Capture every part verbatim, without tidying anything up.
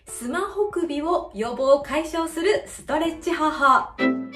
スマホ首を予防解消するストレッチ方法。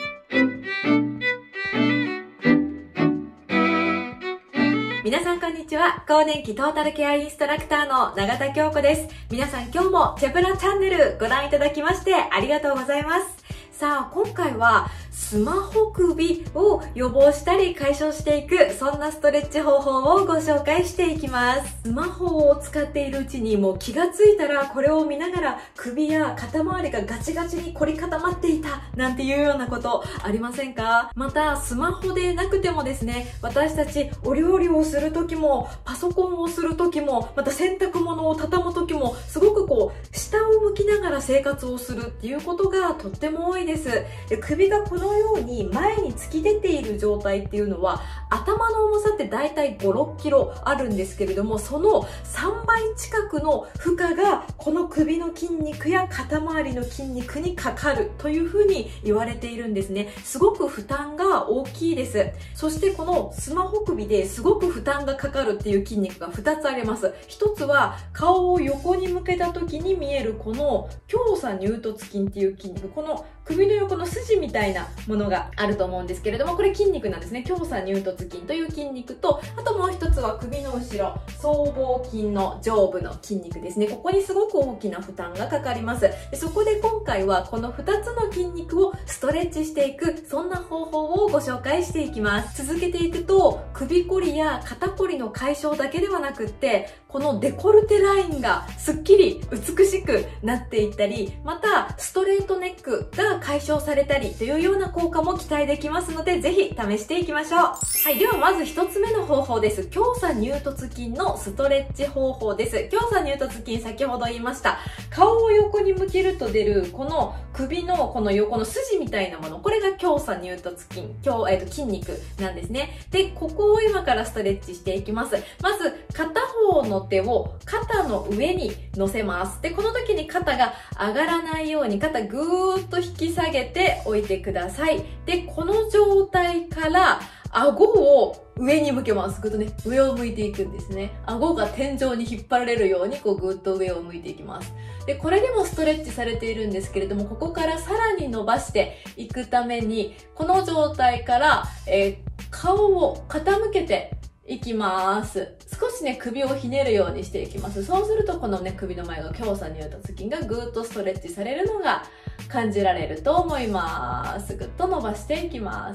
皆さんこんにちは。更年期トータルケアインストラクターの永田京子です。皆さん今日もチェプラチャンネルご覧いただきましてありがとうございます。さあ今回はスマホ首を予防したり解消していく、そんなストレッチ方法をご紹介していきます。スマホを使っているうちにもう気がついたらこれを見ながら首や肩周りがガチガチに凝り固まっていたなんていうようなことありませんか？またスマホでなくてもですね、私たちお料理をする時もパソコンをする時もまた洗濯物を畳む時もすごくこう下を向きながら生活をするっていうことがとっても多いです。で首がこのように前に突き出ている状態っていうのは頭の重さってだいたいご、ろっキロあるんですけれども、そのさんばい近くの負荷がこの首の筋肉や肩周りの筋肉にかかるというふうに言われているんですね。すごく負担が大きいです。そしてこのスマホ首ですごく負担がかかるっていう筋肉がふたつあります。ひとつは顔を横に向けた時に見えるこの胸鎖乳突筋っていう筋肉、この首の横の筋みたいなものがあると思うんですけれども、これ筋肉なんですね。胸鎖乳突筋という筋肉と、あともう一つは首の後ろ僧帽筋の上部の筋肉ですね。ここにすごく大きな負担がかかります。でそこで今回はこのふたつの筋肉をストレッチしていく、そんな方法をご紹介していきます。続けていくと首こりや肩こりの解消だけではなくって、このデコルテラインがすっきり美しくなっていったり、またストレートネックが解消されたりというような効果も期待できますので、ぜひ試していきましょう。はい、ではまず一つ目の方法です。胸鎖乳突筋のストレッチ方法です。胸鎖乳突筋、先ほど言いました顔を横に向けると出るこの首のこの横の筋みたいなもの、これが胸鎖乳突筋、今日、えーと、筋肉なんですね。でここを今からストレッチしていきます。まず片方の手を肩の上に乗せます。でこの時に肩が上がらないように肩ぐーっと引き下げておいてください。でこの状態から顎を上に向けます。ぐっとね、上を向いていくんですね。顎が天井に引っ張られるようにこうぐっと上を向いていきます。でこれでもストレッチされているんですけれども、ここからさらに伸ばしていくためにこの状態から、えー、顔を傾けていきます。少しね、首をひねるようにしていきます。そうするとこのね、首の前が胸鎖乳突筋がぐーっとストレッチされるのが感じられると思います。ぐっと伸ばしていきます。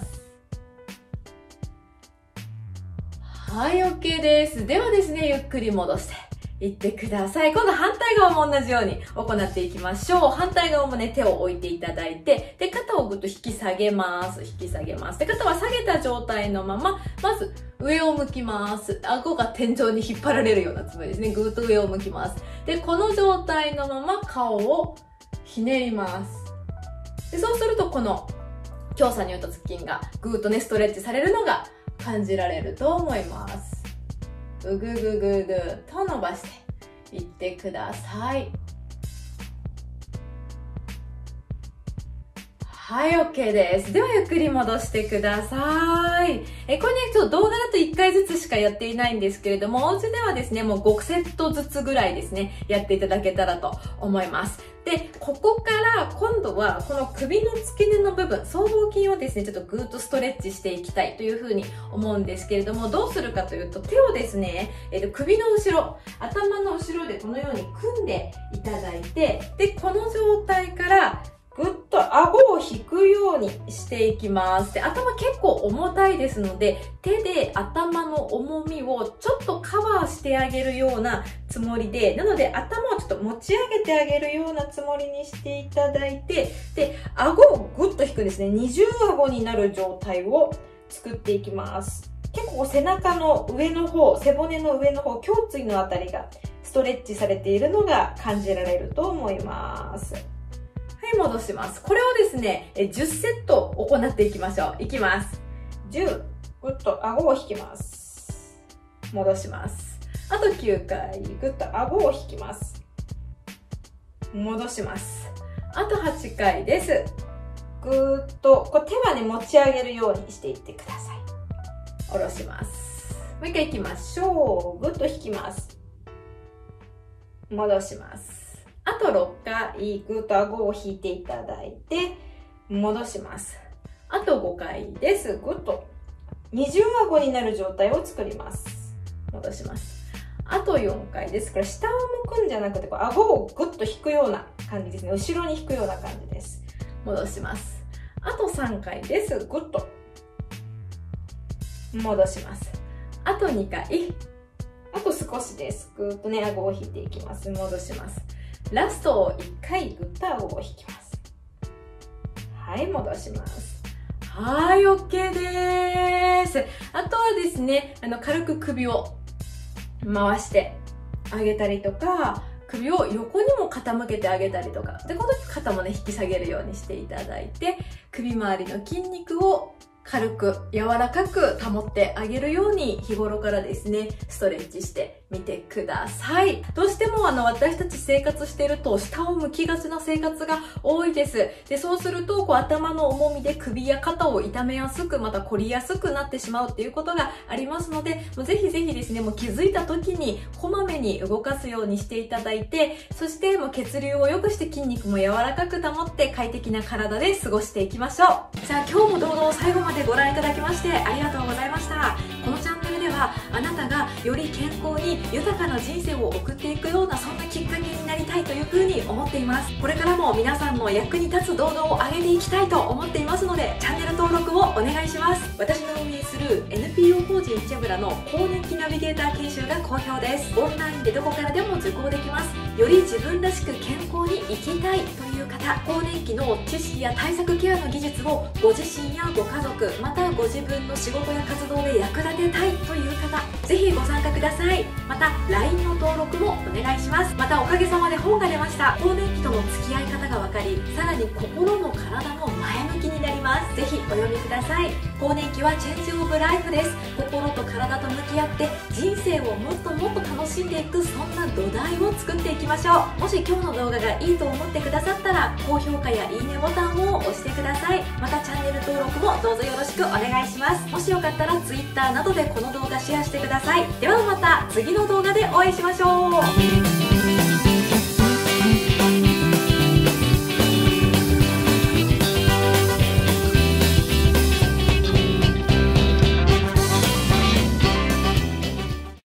はい、OK です。ではですね、ゆっくり戻していってください。今度反対側も同じように行っていきましょう。反対側もね、手を置いていただいて、で、肩をぐっと引き下げます。引き下げます。で、肩は下げた状態のまま、まず上を向きます。顎が天井に引っ張られるようなつもりですね。ぐーっと上を向きます。で、この状態のまま顔をひねります。で、そうするとこの胸鎖乳突筋がぐーっとね、ストレッチされるのが感じられると思います。ぐぐぐぐぐっと伸ばしていってください。はい、OK です。ではゆっくり戻してください。え、これね、ちょっと動画だといっかいずつしかやっていないんですけれども、お家ではですね、もうごセットずつぐらいですね、やっていただけたらと思います。で、ここから今度はこの首の付け根の部分、僧帽筋をですね、ちょっとぐーっとストレッチしていきたいというふうに思うんですけれども、どうするかというと、手をですね、えっと、首の後ろ、頭の後ろでこのように組んでいただいて、で、この状態からぐっと顎を引くようにしていきます。で、頭結構重たいですので、手で頭の重みをちょっとカバーしてあげるようなつもりで、なので頭をちょっと持ち上げてあげるようなつもりにしていただいて、で、顎をぐっと引くんですね。二重顎になる状態を作っていきます。結構背中の上の方、背骨の上の方、胸椎のあたりがストレッチされているのが感じられると思います。はい、戻します。これをですね、じゅっセット行っていきましょう。いきます。じゅう、ぐっと顎を引きます。戻します。あときゅうかい、ぐっと顎を引きます。戻します。あとはちかいです。ぐーっと、こう手はね、持ち上げるようにしていってください。下ろします。もう一回いきましょう。ぐっと引きます。戻します。 あとろっかいぐっと顎を引いていただいて戻します。あとごかいです。ぐっと二重顎になる状態を作ります。戻します。あとよんかいです。これ下を向くんじゃなくて、こう顎をぐっと引くような感じですね。後ろに引くような感じです。戻します。あとさんかいです。ぐっと戻します。あとにかい。あと少しです。ぐっとね、顎を引いていきます。戻します。ラストをいっかいぐっと顎を引きます。はい、戻します。はい、OK です。あとはですね、あの、軽く首を回してあげたりとか、首を横にも傾けてあげたりとか、で、この時肩もね、引き下げるようにしていただいて、首周りの筋肉を軽く柔らかく保ってあげるように日頃からですね、ストレッチしてみてください。どうしてもあの私たち生活してると下を向きがちな生活が多いです。で、そうするとこう頭の重みで首や肩を痛めやすく、また凝りやすくなってしまうっていうことがありますので、もうぜひぜひですね、もう気づいた時にこまめに動かすようにしていただいて、そしてもう血流を良くして筋肉も柔らかく保って快適な体で過ごしていきましょう。じゃあ今日も動画を最後までご覧いただきましてありがとうございました。このチャンネルではあなたがより健康に豊かな人生を送っていくようなそんなきっかけになりたいというふうに思っています。これからも皆さんの役に立つ動画を上げていきたいと思っていますのでチャンネル登録をお願いします。私の運営する エヌピーオー 法人チェブラの更年期ナビゲーター研修が好評です。オンラインでどこからでも受講できます。より自分らしく健康に生きたいという方、更年期の知識や対策ケアの技術をご自身やご家族、またご自分の仕事や活動で役立てたいという方、ぜひご参加ください。また ライン の登録もお願いします。またおかげさまで本が出ました。更年期との付き合い方が分かり、さらに心も体も前向きになります。ぜひお読みください。更年期はチェンジオブライフです。心と体と向き合って人生をもっともっと楽しんでいく、そんな土台を作っていきましょう。もし今日の動画がいいと思ってくださったら高評価やいいねボタンを押してください。またチャンネル登録もどうぞよろしくお願いします。もしよかったら ツイッター などでこの動画シェアしてください。ではまた次の動画でお会いしましょう。